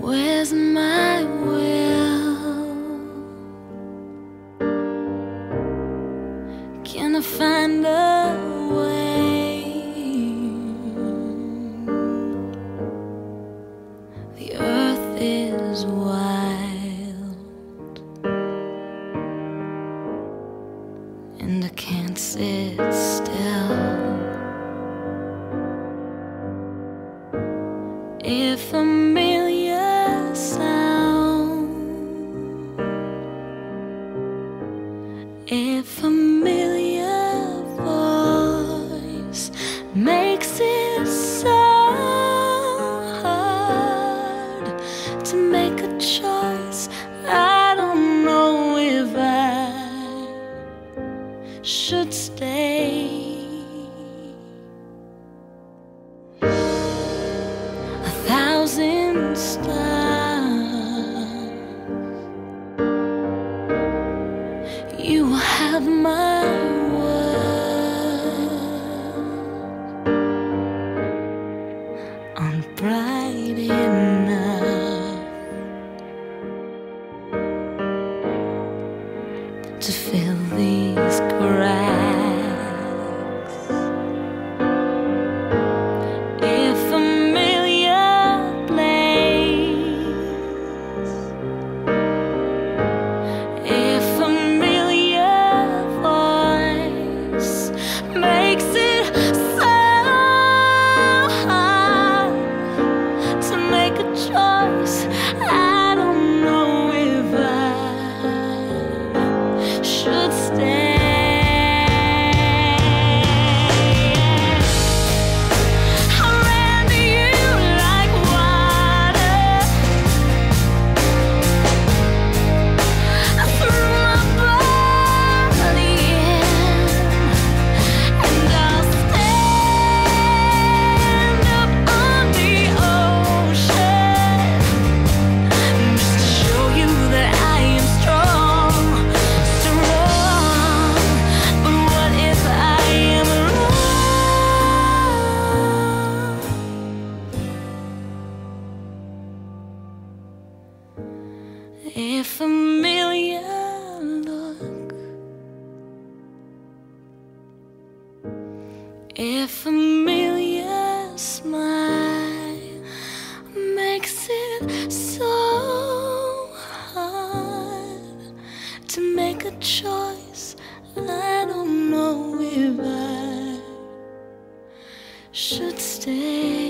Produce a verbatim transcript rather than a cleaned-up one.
Where's my will? Can I find a way? The earth is wild, and I can't sit still. If a million sound, if a million voice makes it so hard to make a choice, I don't know if I should stay. Thousand stars, you have my word on bright enough to fill these cracks. If a choice, I don't know if I should stay. I ran to you like water, I threw my body in, and I'll stand up on the ocean just to show you that I am strong, strong. But what if I am wrong? If a million look, if a million smile makes it so hard to make a choice, I don't know if I should stay.